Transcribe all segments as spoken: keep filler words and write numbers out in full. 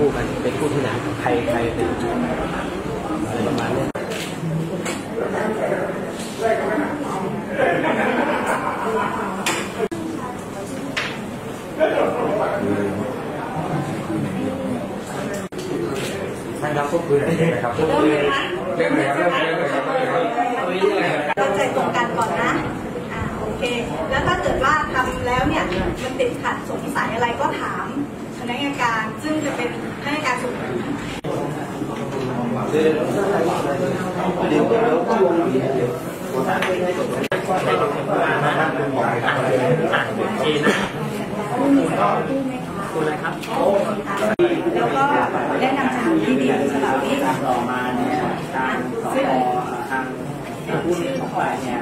กันเป็นกู้ที่ไหนใครใครเป็นประมาณนี้ใช่ครับพวกคุยอะไรครับพวกคุยเรื่องอะไรครับเรื่องอะไรครับเข้าใจตรงกันก่อนนะอ่าโอเคแล้วถ้าเกิดว่าทำแล้วเนี่ยมันติดขัดสงสัยอะไรก็ถามพนักงานการซึ่งจะเป็นพนักงานการส่งเดี๋ยวเดี๋ยวเดี๋ยวช่วงนี้เดี๋ยวนะครับคุณบอกอ่านอ่านเองนะคุณอะไรครับแล้วก็ได้นำสถานที่ดีสำหรับที่ต่อมาเนี่ยการซึ่งทางผู้ที่ของฝ่ายเนี่ย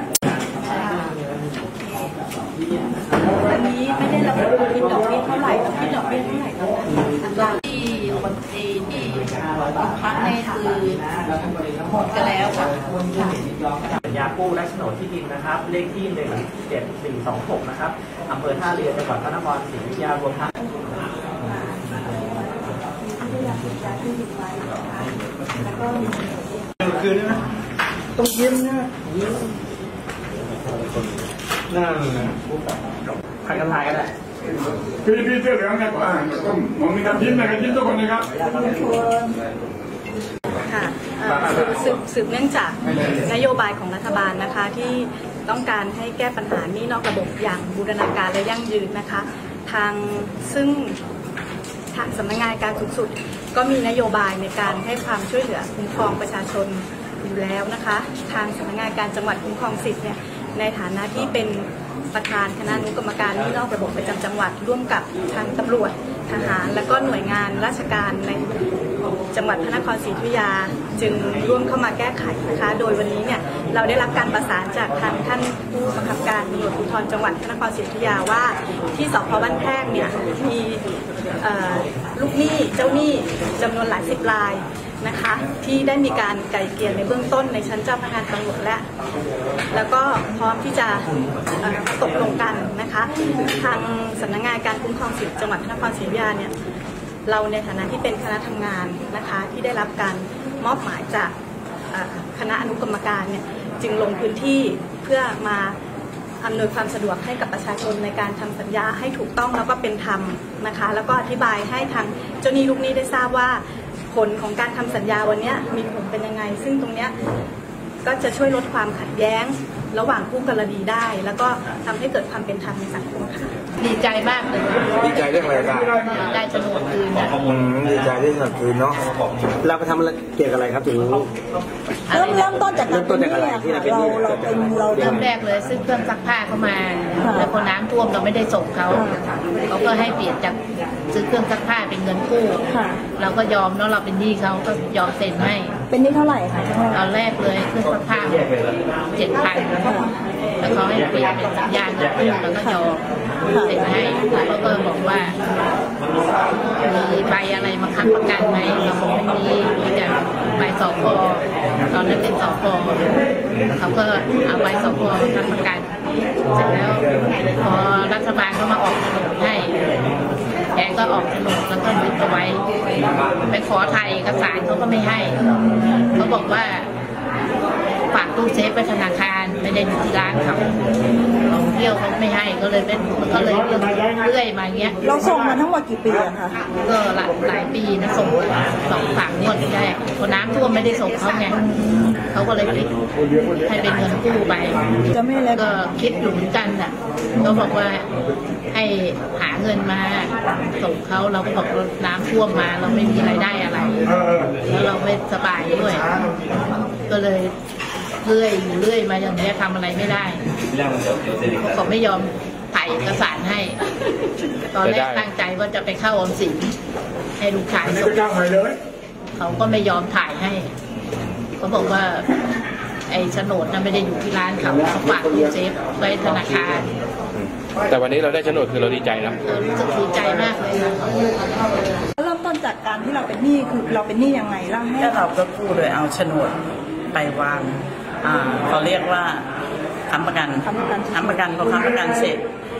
วันนี้ไม่ได้ระบุคิดดอกเบี้ยเท่าไหร่คิดดอกเบี้ยเท่าไหร่อัตราที่วันที่ที่พักนี่คือหมดกันแล้วค่ะสัญญากู้และโฉนดที่ดินนะครับเลขที่หนึ่งเจ็ดสี่สองหกนะครับอำเภอท่าเรือจังหวัดพระนครศรีอยุธยารวมทั้งคืนนะต้องยิ้มนะนั่นนะใครกันทายก็ได้พี่พี่เสื้อเหลืองเนี่ยก็ต้องมองมีการยิ้มนะครับยิ้มทุกคนนะครับค่ะสืบสืบเนื่องจากนโยบายของรัฐบาลนะคะที่ต้องการให้แก้ปัญหาหนี้นอกระบบอย่างบูรณาการและยั่งยืนนะคะทางซึ่งทางสำนักงานการสูงสุดก็มีนโยบายในการให้ความช่วยเหลือคุ้มครองประชาชนอยู่แล้วนะคะทางสำนักงานการจังหวัดคุ้มครองสิทธิ์เนี่ยในฐานะที่เป็นประธานคณะอนุกรรมการหนี้นอกระบบประจำจังหวัดร่วมกับทางตำรวจทหารและก็หน่วยงานราชการในจังหวัดพระนครศรีอยุธยาจึงร่วมเข้ามาแก้ไขนะคะโดยวันนี้เนี่ยเราได้รับการประสานจากทางท่านผู้บังคับการตำรวจภูธรจังหวัดพระนครศรีอยุธยาว่าที่สพ.บ้านแพรกเนี่ยมีลูกหนี้เจ้าหนี้จำนวนหลายสิบรายนะคะที่ได้มีการไกล่เกลี่ยในเบื้องต้นในชั้นเจ้าพนักงานตำรวจและแล้วก็พร้อมที่จะตกลงกันนะคะทางสำนักงานการคุ้มครองสิทธิจังหวัดพระนครศรีอยุธยาเนี่ยเราในฐานะที่เป็นคณะทำงานนะคะที่ได้รับการมอบหมายจากคณะอนุกรรมการเนี่ยจึงลงพื้นที่เพื่อมาอำนวยความสะดวกให้กับประชาชนในการทำสัญญาให้ถูกต้องแล้วก็เป็นธรรมนะคะแล้วก็อธิบายให้ทางเจ้าหนี้ลูกหนี้ได้ทราบว่าผลของการทำสัญญาวันนี้มีผลเป็นยังไงซึ่งตรงนี้ก็จะช่วยลดความขัดแย้งระหว่างคู่กรณีได้แล้วก็ทำให้เกิดความเป็นธรรมในสังคมค่ะดีใจมากเลยดีใจเรื่องอะไรกันได้โฉนดคืนดีใจเรื่องโฉนดคืนเนาะเราไปทำอะไรเกี่ยวกับอะไรครับถึงเริ่มเริ่มต้นจากเริ่มต้นจากอะไรที่เราเป็นเราเป็นเราเริ่มแรกเลยซึ่งเครื่องซักผ้าเข้ามาแล้วพอน้ำท่วมเราไม่ได้ส่งเขาเขาก็ให้เปลี่ยนจากซื้อเครื่องซักผ้าเป็นเงินกู้เราก็ยอมเนาะเราเป็นหนี้เขาก็ยอมเซ็นให้เป็นหนี้เท่าไหร่คะตอนแรกเลยเครื่องซักผ้าเจ็ดพันแล้วเขาให้เปลี่ยนเป็นสัญญาเงินกู้แล้วก็ยอมเซ็นให้แล้วก็บอกว่ามีใบอะไรมาค้ำประกันไหมเราบอกไม่มีมีแต่ใบสคตอนนั้นเป็นสคเขาก็เอาใบสคมาค้ำประกันเสร็จแล้วพอรัฐบาลเขามาออกโฉนดให้แกก็ออกโฉนดแล้วก็ยึดเอาไว้ไปขอถ่ายเอกสารเขาก็ไม่ให้เขาบอกว่าฝากตู้เซฟไปธนาคารไม่ได้อยู่ที่ร้านเขาเราเที่ยวเขาไม่ให้ก็เลยเป็นก็เลยเรื่อยมาเงี้ยเราส่งมาทั้งหมดกี่ปีอะคะก็หลายหลายปีนะส่งสองสามงวดได้พอน้ำท่วมไม่ได้ส่งเขาไงเขาก็เลยปิดให้เป็นเงินกู้ไปก็คิดอยู่เหมือนกันน่ะเขาบอกว่าให้หาเงินมาส่งเขาเราก็บอกน้ำท่วมมาเราไม่มีรายได้อะไรแล้วเราไม่สบายด้วยก็เลยเรื่อยเรื่อยมาอย่างนี้ทำอะไรไม่ได้เขาไม่ยอมถ่ายเอกสารให้ตอนแรกตั้งใจว่าจะไปเข้าออมสินให้ลูกชายส่งเขาก็ไม่ยอมถ่ายให้เขาบอกว่าไอ้โฉนดนั้นไม่ได้อยู่ที่ร้านเขาเขาฝากตู้เซฟไว้ธนาคารแต่วันนี้เราได้โฉนดคือเราดีใจนะรู้สึกดีใจมากเลยค่ะเริ่มต้นจากการที่เราเป็นหนี้คือเราเป็นหนี้ยังไงเล่าให้เราก็กู้โดยเอาโฉนดไปวางเขาเรียกว่าค้ำประกันค้ำประกันพอค้ำประกันเสร็จ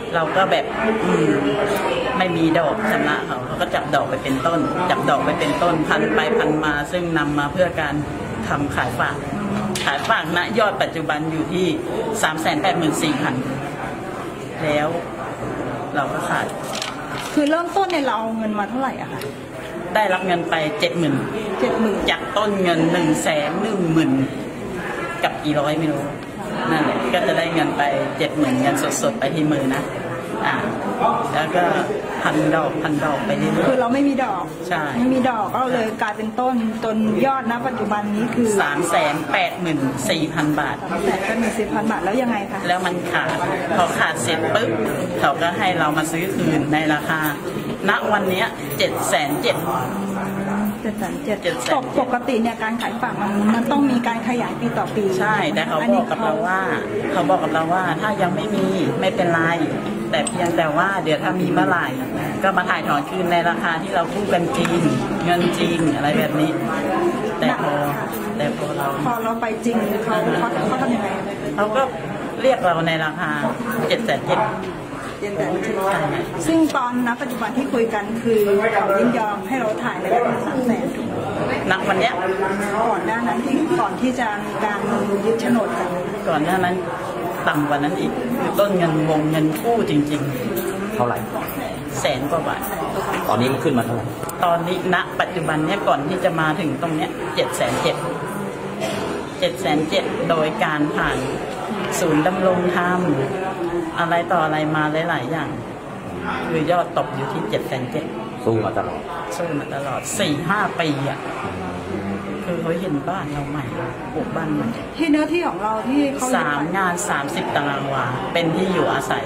เราก็แบบอืมไม่มีดอกชำระเขาเขาก็จับดอกไปเป็นต้น จับดอกไปเป็นต้นพันไปพันมาซึ่งนำมาเพื่อการทำขายฝากขายฝากณยอดปัจจุบันอยู่ที่สามแสนแปดหมื่นสี่พันแล้วเราก็ขายคือเริ่มต้นเนี่ยเราเอาเงินมาเท่าไหร่อะคะได้รับเงินไปเจ็ดหมื่นเจ็ดหมื่นจากต้นเงินหนึ่งแสนหนึ่งหมื่นกับกี่ร้อยไม่รู้นั่นแหละก็จะได้เงินไปเจ็ดหมื่นเงินสดๆไปที่มือนะอ่าแล้วก็พันดอกพันดอกไปเรื่อยคือเราไม่มีดอกใช่ไม่มีดอกก็เลยกลายเป็นต้นจนยอดณปัจจุบันนี้คือสามแสนแปดหมื่นสี่พันบาทสามแสนก็มีสิบพันบาทแล้วยังไงคะแล้วมันขาดพอขาดเสร็จปุ๊บเขาก็ให้เรามาซื้อคืนในราคาณวันนี้เจ็ดแสนเจ็ดเจ็ดแสนเจ็ดเจ็ดแสนปกติเนี่ยการขายฝากมันมันต้องมีการขยายปีต่อปีใช่แต่เขาบอกกับเราว่า เขาบอกกับเราว่าถ้ายังไม่มีไม่เป็นไรแต่เพียงแต่ว่าเดี๋ยวถ้ามีเมื่อไหร่ก็มาถ่ายถอนคืนในราคาที่เราคู่กันจริงเงินจริงอะไรแบบนี้ แต่พอแต่พอเราพอเราไปจริงเขาเขาเขาทำยังไงเขาก็เรียกเราในราคาเจ็ดแสนเจ็ดเจ็ดแสนเจ็ดซึ่งตอนณปัจจุบันที่คุยกันคือเขายินยอมให้เราถ่ายในราคาสามแสนถูกไหมนักวันเนี้ยก่อนหน้านั้นที่ก่อนที่จะมีการยึดโฉนดกันก่อนหน้านั้นต่ำกว่านั้นอีกคือต้นเงินวงเงินกู้จริงเท่าไหร่ๆ แสนกว่าบาทตอนนี้มันขึ้นมาเท่าไหร่ตอนนี้ณปัจจุบันเนี้ยก่อนที่จะมาถึงตรงเนี้ยเจ็ดแสนเจ็ดเจ็ดแสนเจ็ดโดยการผ่านศูนย์ดำรงธรรมอะไรต่ออะไรมาหลายๆอย่าง คือยอดตกอยู่ที่เจ็ดแสนเจ็ดสู้มาตลอดสู้มาตลอดสี่ห้าปีอ่ะคือเขาเห็นบ้านเราใหม่ปลูกบ้านใหม่ที่เนื้อที่ของเราที่เขาสามงานสามสิบตารางวาเป็นที่อยู่อาศัย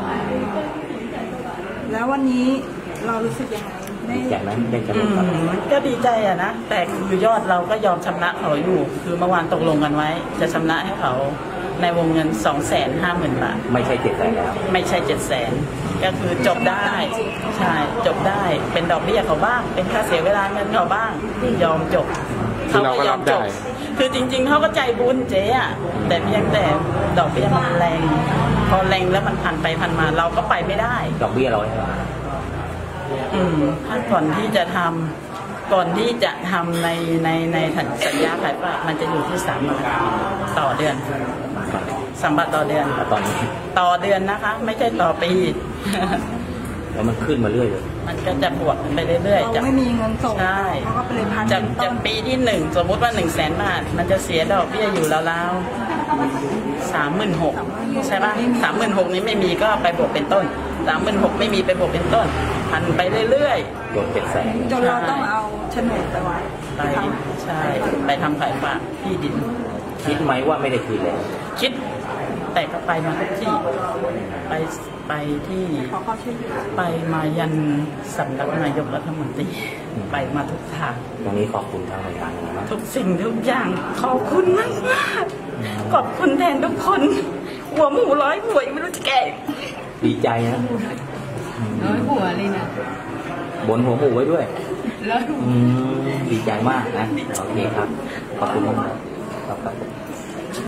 แล้ววันนี้เรารู้สึกยังไงได้ดีใจไหมได้จะอืลงกับมก็ดีใจอะนะแต่คือยอดเราก็ยอมชำระเขาอยู่ คือเมื่อวานตกลงกันไว้ จะชำระให้เขาในวงเงินสองแสนห้าหมื่นบาทไม่ใช่เจ็ดแสนแล้วไม่ใช่เจ็ดแสนก็คือจบได้ใช่จบได้เป็นดอกเบี้ยเขาบ้าง เป็นค่าเสียเวลาเงินเขาบ้างยอมจบเขาก็ยอมจบคือจริง ๆเขาก็ใจบุญเจ๊อะแต่เพียงแต่ดอกเบี้ยมันแรงพอแรงแล้วมันพันไปพันมาเราก็ไปไม่ได้ดอกเบี้ยเราเท่าไหร่อืมถ้าก่อนที่จะทำก่อนที่จะทำในในในสัญญาขายฝากมันจะอยู่ที่สามบาทต่อเดือนสามบาทต่อเดือนตอนนี้ต่อเดือนนะคะ ไม่ใช่ต่อปีแล้วมันขึ้นมาเรื่อยเลยมันก็จะบวกไปเรื่อยๆเราจากไม่มีเงินส่งใช่เขาก็ไปเลยพันจากเป็นจาต้กนปีที่หนึ่งสมมุติว่าหนึ่งแสนบาทมันจะเสียดอกเบี้ยอยู่ราวๆสามหมื่นหกใช่ปะสามหมื่นหกนี้ไม่มีก็ไปบวกเป็นต้นสามหมื่นหกไม่มีไปบวกเป็นต้นพันไปเรื่อยๆเกือบเจ็ดแสนจนเราต้องเอาโฉนดไปไว้ไปใช่ไปทำขายฝากที่ดินคิดไหมว่าไม่ได้คืนแล้วคิดแต่ก็ไปมาทุกที่ไปไปที่ขอความช่วยเหลือไปมายันสำนักนายกรัฐมนตรีไปมาทุกทางตรงนี้ขอบคุณทางหน่วยงานนะทุกสิ่งทุกอย่างขอบคุณมากมากๆขอบคุณแทนทุกคน หัวหมูร้อยหัวยังไม่รู้จะแก่ดีใจนะร้อยหัวเลยนะบนหัวหมูไว้ด้วยแล้วอืมดีใจมากนะ โอเคครับ ขอบคุณมากครับครับ